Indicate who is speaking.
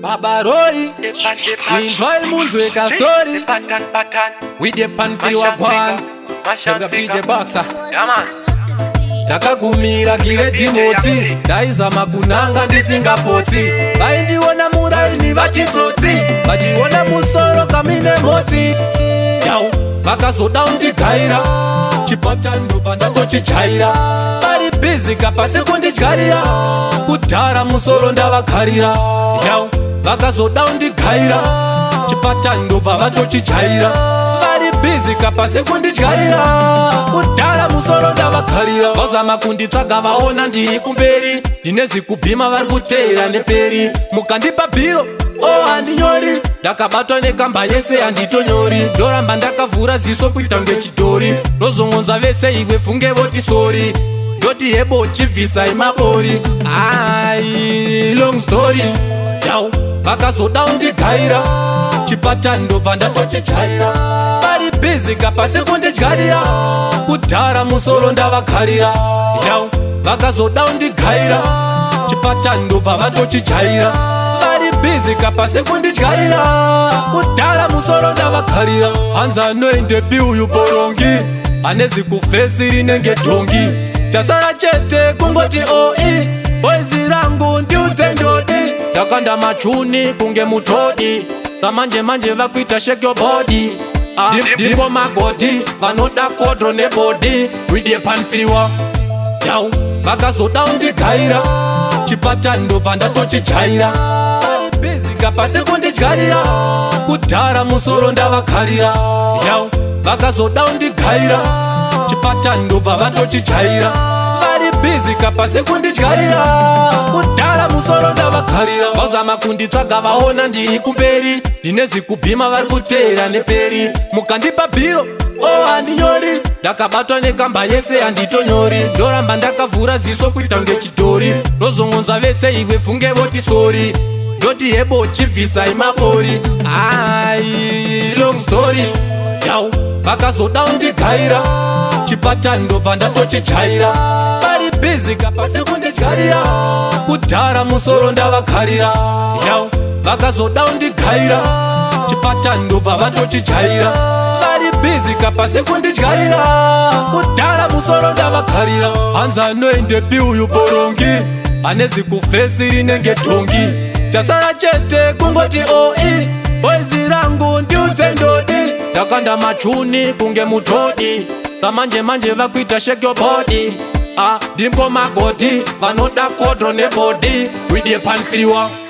Speaker 1: Babaroi, enjoy Munzweka story. With the pan for your one. DimitryBoss. Takagumira gire Dimoti. Daiza makunanga ndisingapoti. Vaindiona muraini vatitsotsi. Vachiona musoro kamine moti. Yau, vakazoda undigaira. Chipata ndobva ndatochijaira. Vari busy kapasi kundidyarira. Kudhara musoro ndavakarira. Yau, vakazoda undigaira. Chipata ndobva vatochijaira. Vari busy kapasi kundidyarira. Kudhara musoro ndavakarira. Vazama kunditsvaga vaona ndiri kumberi. Ndine zikubhima vari kuteera neperi. Mukandipa bhiro handinyori. Ndakabatwa nekamba yese handitonyori. Ndoramba ndakavhura ziso kuita kunge chidhori. Ndozongonza vese iwe pfunge voti sori. Ndoti hebo chibvisai mabori. Long story. Yau, vakazoda undigaira. Chipata ndobva ndatochijaira. Vari busy kapasi kundidyarira. Kudhara musoro ndavakarira. Yau, vakazoda undigaira. Chipata ndobva vatochijaira. Vari busy kapasi kundidyarira. Kudhara musoro ndavakarira. Hanzi anoende biuyu borongi. Anezi kufesi rinenge dhongi. Chasara chete kungoti oi. Boizi rangu ndiudze ndodi. Ndakanda machuni kunge mutodi. Samanje manje vakuita shake your body. Ndipo magodi vanoda kodro nebody. With the pan firiwa. Yau, vakazoda undigaira. Chipata ndobva ndatochijaira. Busy kapasi kundidyarira. Kudhara musoro ndavakarira. Yau, vakazoda undigaira. Chipata ndobva vatochijaira. Vari busy kapasi kundidyarira. Kudhara musoro ndavakarira. Vazama kunditsvaga vaona ndiri kumberi. Ndine zikubhima vari kuteera neperi. Mukandipa bhiro handinyori. Ndakabatwa nekamba yese handitonyori. Ndoramba ndakavhura ziso kuita kunge chidhori. Ndozongonza vese iwe pfunge voti sori. Ndoti hebo chibvisai mabori. Long story. Yau, vakazoda undigaira. Chipata ndobva ndatochijaira. Vari busy kapasi kundidyarira. Kudhara musoro ndavakarira. Yau, vakazoda undigaira. Chipata ndobva vatochijaira. Vari busy kapasi kundidyarira. Kudhara musoro ndavakarira. Hanzi anoende biuyu borongi. Anezi kufesi rinenge dhongi. Chasara chete kungoti oi. Boizi rangu ndiudze ndodi. Ndakanda machuni kunge mutodi. Samanje manje vakuita shake your body. Ndipo magodi vanoda kodro nebody. With the pan firiwa.